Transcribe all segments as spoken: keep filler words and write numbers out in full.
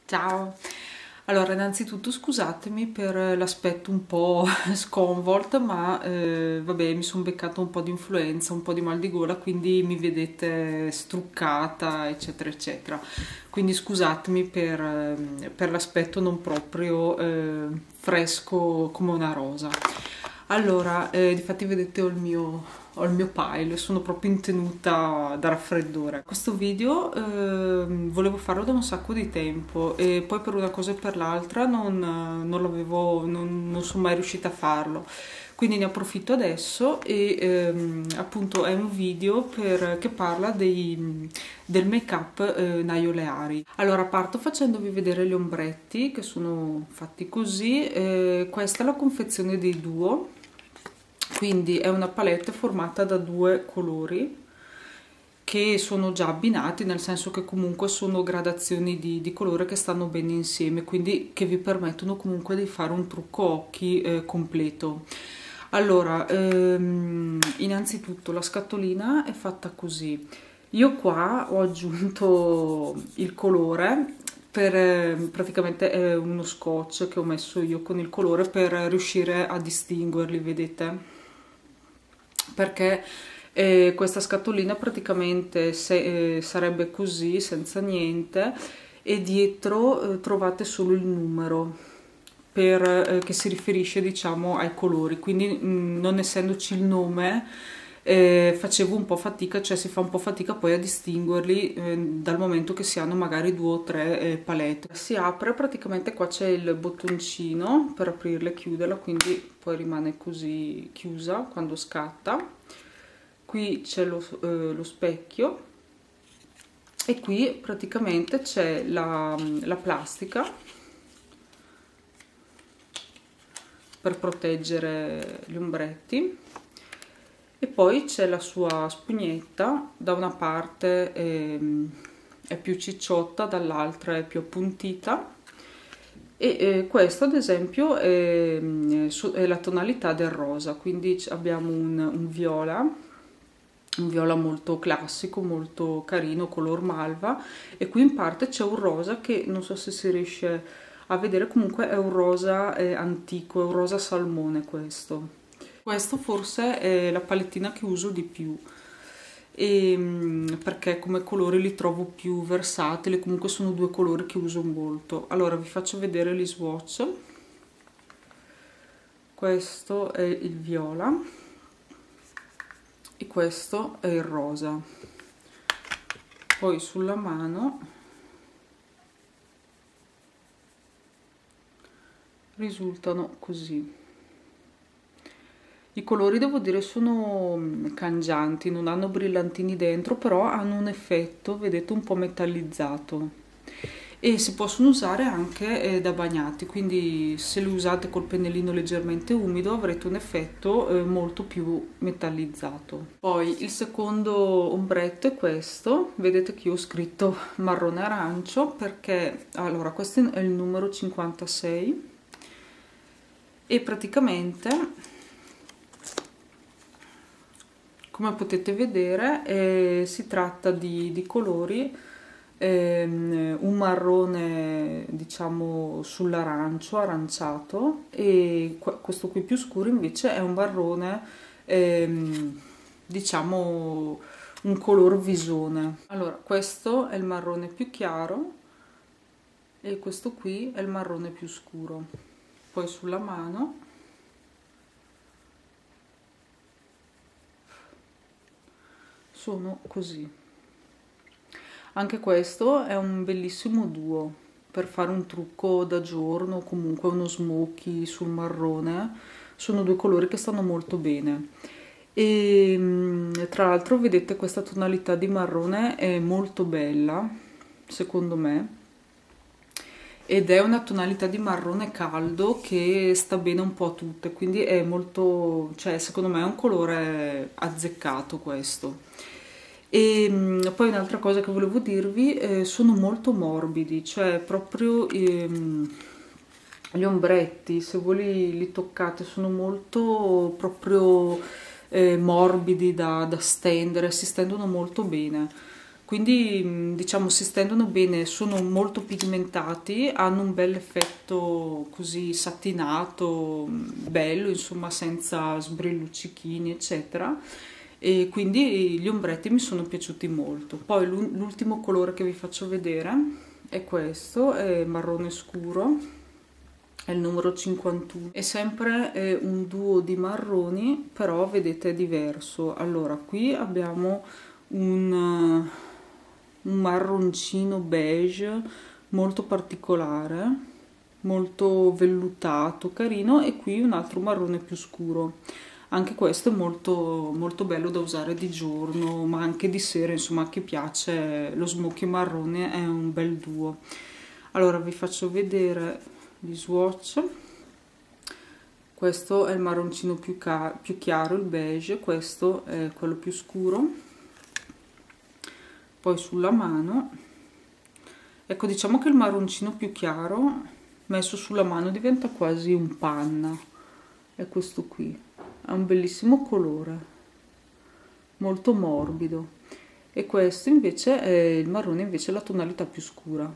Ciao! Allora, innanzitutto scusatemi per l'aspetto un po' sconvolto, ma eh, vabbè, mi sono beccata un po' di influenza, un po' di mal di gola, quindi mi vedete struccata, eccetera, eccetera. Quindi scusatemi per, eh, per l'aspetto non proprio eh, fresco come una rosa. Allora, eh, difatti vedete ho il mio, ho il mio pile, sono proprio in tenuta da raffreddore. Questo video ehm, volevo farlo da un sacco di tempo e poi per una cosa e per l'altra non, non l'avevo, non, non sono mai riuscita a farlo. Quindi ne approfitto adesso e ehm, appunto è un video per, che parla dei, del make up eh, Naio Leari. Allora parto facendovi vedere gli ombretti che sono fatti così. Eh, questa è la confezione dei Duo. Quindi è una palette formata da due colori che sono già abbinati, nel senso che comunque sono gradazioni di, di colore che stanno bene insieme, quindi che vi permettono comunque di fare un trucco occhi eh, completo. Allora, ehm, innanzitutto la scatolina è fatta così. Io qua ho aggiunto il colore per, eh, praticamente è uno scotch che ho messo io con il colore per riuscire a distinguerli, vedete? Perché eh, questa scatolina praticamente se, eh, sarebbe così senza niente e dietro eh, trovate solo il numero per, eh, che si riferisce diciamo ai colori, quindi mh, non essendoci il nome eh, facevo un po' fatica, cioè si fa un po' fatica poi a distinguerli eh, dal momento che si hanno magari due o tre eh, palette. Si apre, praticamente qua c'è il bottoncino per aprirla e chiuderla, quindi poi rimane così chiusa quando scatta. Qui c'è lo, eh, lo specchio e qui praticamente c'è la, la plastica per proteggere gli ombretti. E poi c'è la sua spugnetta, da una parte è, è più cicciotta, dall'altra è più appuntita e eh, questo ad esempio è, è la tonalità del rosa, quindi abbiamo un, un viola, un viola molto classico, molto carino, color malva, e qui in parte c'è un rosa che non so se si riesce a vedere, comunque è un rosa eh, antico, è un rosa salmone questo. Questo forse è la palettina che uso di più e, perché come colori li trovo più versatili, comunque sono due colori che uso molto. Allora vi faccio vedere gli swatch. Questo è il viola e questo è il rosa. Poi sulla mano risultano così. I colori devo dire sono cangianti, non hanno brillantini dentro, però hanno un effetto, vedete, un po' metallizzato e si possono usare anche eh, da bagnati, quindi se li usate col pennellino leggermente umido avrete un effetto eh, molto più metallizzato. Poi il secondo ombretto è questo, vedete che io ho scritto marrone arancio perché, allora, questo è il numero cinquantasei e praticamente, come potete vedere, eh, si tratta di, di colori, ehm, un marrone diciamo sull'arancio, aranciato, e questo qui più scuro invece è un marrone, ehm, diciamo un color visone. Allora, questo è il marrone più chiaro e questo qui è il marrone più scuro. Poi sulla mano sono così. Anche questo è un bellissimo duo per fare un trucco da giorno, comunque uno smoky sul marrone. Sono due colori che stanno molto bene e tra l'altro vedete questa tonalità di marrone è molto bella secondo me, ed è una tonalità di marrone caldo che sta bene un po' a tutte, quindi è molto, cioè secondo me è un colore azzeccato questo. E poi un'altra cosa che volevo dirvi, eh, sono molto morbidi, cioè proprio ehm, gli ombretti, se voi li, li toccate, sono molto proprio eh, morbidi da, da stendere, si stendono molto bene. quindi diciamo si stendono bene, sono molto pigmentati, hanno un bel effetto così satinato, bello, insomma, senza sbrilluccichini eccetera, e quindi gli ombretti mi sono piaciuti molto. Poi l'ultimo colore che vi faccio vedere è questo, è marrone scuro, è il numero cinquantuno, è sempre eh, un duo di marroni, però vedete è diverso. Allora qui abbiamo un, un marroncino beige molto particolare, molto vellutato, carino, e qui un altro marrone più scuro. Anche questo è molto, molto bello da usare di giorno, ma anche di sera, insomma, a chi piace lo smoky marrone è un bel duo. Allora vi faccio vedere gli swatch. Questo è il marroncino più, più chiaro, il beige, questo è quello più scuro. Poi sulla mano, ecco, diciamo che il marroncino più chiaro messo sulla mano diventa quasi un panna, è questo qui, ha un bellissimo colore, molto morbido, e questo invece è il marrone, invece è la tonalità più scura.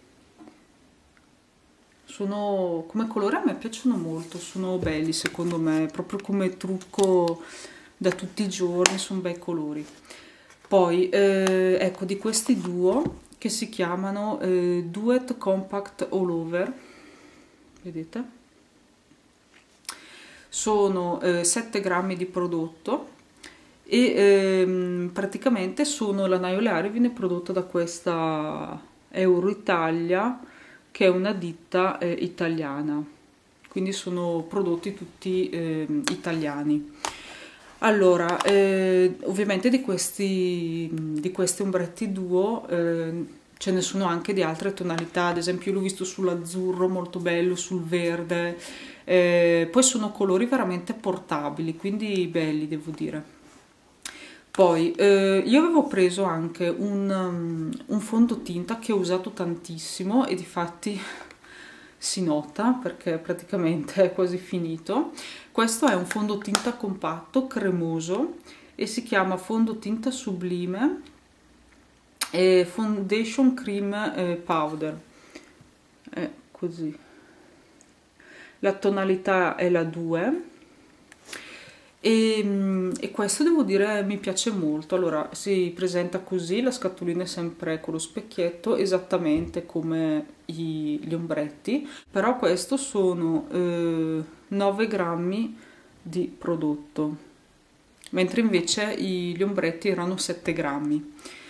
Sono, come colore a me piacciono molto, sono belli secondo me, proprio come trucco da tutti i giorni, sono bei colori. Poi eh, ecco, di questi duo che si chiamano eh, Duet Compact All Over, vedete? Sono eh, sette grammi di prodotto e ehm, praticamente sono, la Naio Oleario viene prodotta da questa Euroitalia, che è una ditta eh, italiana, quindi sono prodotti tutti eh, italiani. Allora, eh, ovviamente di questi, di questi ombretti duo eh, ce ne sono anche di altre tonalità, ad esempio io l'ho visto sull'azzurro molto bello, sul verde, eh, poi sono colori veramente portabili, quindi belli devo dire. Poi eh, io avevo preso anche un, um, un fondotinta che ho usato tantissimo e difatti si nota perché praticamente è quasi finito. Questo è un fondotinta compatto cremoso e si chiama fondotinta sublime e foundation cream eh, powder, è così, la tonalità è la due e, e questo devo dire mi piace molto. Allora si presenta così, la scatolina è sempre con lo specchietto esattamente come i, gli ombretti, però questo sono eh, nove grammi di prodotto, mentre invece i, gli ombretti erano sette grammi.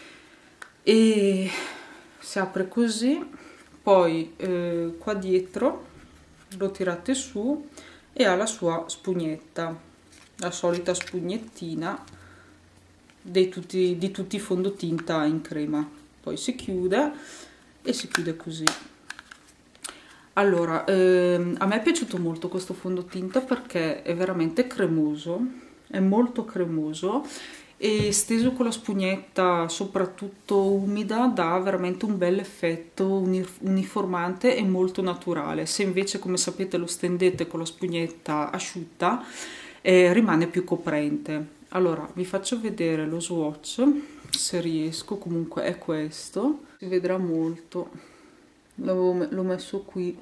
E si apre così, poi eh, qua dietro lo tirate su e ha la sua spugnetta, la solita spugnettina di tutti, di tutti i fondotinta in crema. Poi si chiude e si chiude così. Allora, ehm, a me è piaciuto molto questo fondotinta perché è veramente cremoso, è molto cremoso, e steso con la spugnetta soprattutto umida dà veramente un bel effetto uniformante e molto naturale. Se invece, come sapete, lo stendete con la spugnetta asciutta eh, rimane più coprente. Allora vi faccio vedere lo swatch se riesco, comunque è questo, si vedrà molto, l'ho messo qui.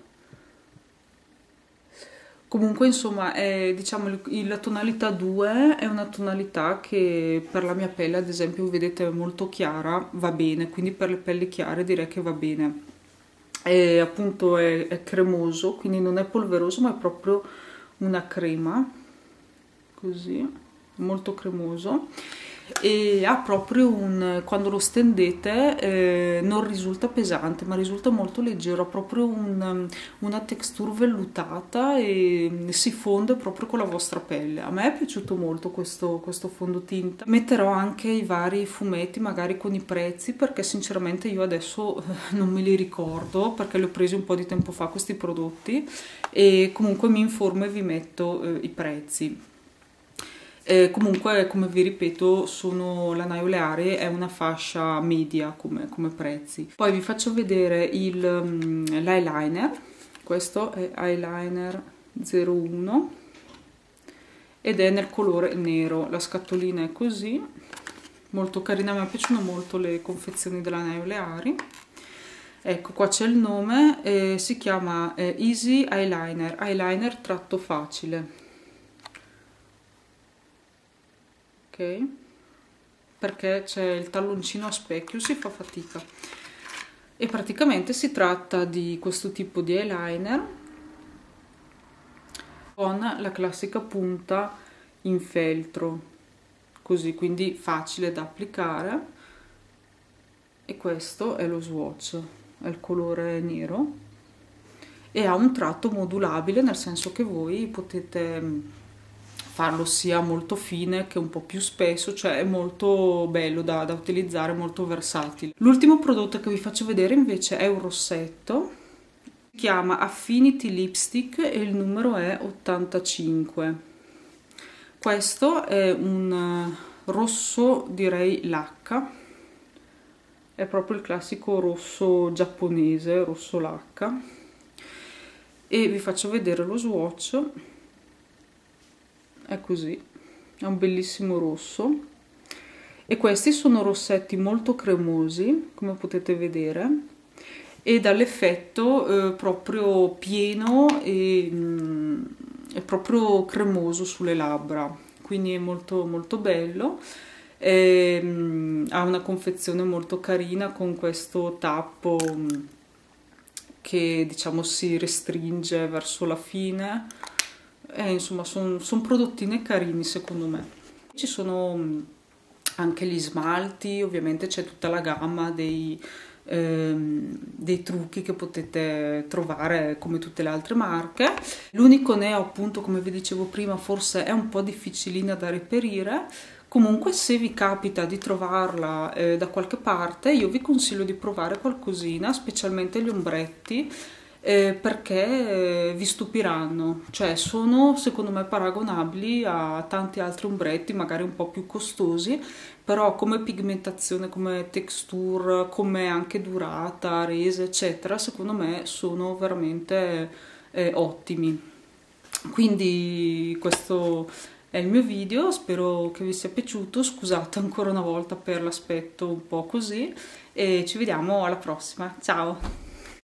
Comunque insomma è, diciamo, la tonalità due è una tonalità che per la mia pelle, ad esempio, vedete, è molto chiara, va bene, quindi per le pelli chiare direi che va bene. E appunto è, è cremoso, quindi non è polveroso ma è proprio una crema, così, molto cremoso, e ha proprio un, quando lo stendete eh, non risulta pesante ma risulta molto leggero, ha proprio un, una texture vellutata e si fonde proprio con la vostra pelle. A me è piaciuto molto questo, questo fondotinta. Metterò anche i vari fumetti magari con i prezzi, perché sinceramente io adesso non me li ricordo perché li ho presi un po' di tempo fa questi prodotti, e comunque mi informo e vi metto eh, i prezzi. Eh, comunque, come vi ripeto, sono, la Naio Oleario è una fascia media come, come prezzi. Poi vi faccio vedere um, l'eyeliner. Questo è eyeliner zero uno ed è nel colore nero. La scatolina è così, molto carina, a me piacciono molto le confezioni della Neoleari. Ecco, qua c'è il nome, eh, si chiama eh, Easy Eyeliner, eyeliner tratto facile, ok? Perché c'è il talloncino a specchio, si fa fatica. E praticamente si tratta di questo tipo di eyeliner con la classica punta in feltro, così, quindi facile da applicare. E questo è lo swatch, è il colore nero e ha un tratto modulabile, nel senso che voi potete farlo sia molto fine che un po' più spesso, cioè è molto bello da, da utilizzare, molto versatile. L'ultimo prodotto che vi faccio vedere invece è un rossetto, si chiama Affinity Lipstick e il numero è ottantacinque. Questo è un rosso, direi lacca, è proprio il classico rosso giapponese, rosso lacca, e vi faccio vedere lo swatch. È così, è un bellissimo rosso e questi sono rossetti molto cremosi, come potete vedere, e dall'effetto eh, proprio pieno e mm, è proprio cremoso sulle labbra, quindi è molto molto bello. E, mm, ha una confezione molto carina con questo tappo mm, che diciamo si restringe verso la fine. Eh, insomma, sono son prodottine carini secondo me. Ci sono mh, anche gli smalti, ovviamente c'è tutta la gamma dei, ehm, dei trucchi che potete trovare come tutte le altre marche. L'unico neo, appunto, come vi dicevo prima, forse è un po' difficilina da reperire. Comunque, se vi capita di trovarla eh, da qualche parte, io vi consiglio di provare qualcosina, specialmente gli ombretti, Eh, perché eh, vi stupiranno, cioè sono secondo me paragonabili a tanti altri ombretti, magari un po' più costosi, però come pigmentazione, come texture, come anche durata, resa, eccetera, secondo me sono veramente eh, ottimi. Quindi questo è il mio video, spero che vi sia piaciuto, scusate ancora una volta per l'aspetto un po' così e ci vediamo alla prossima, ciao!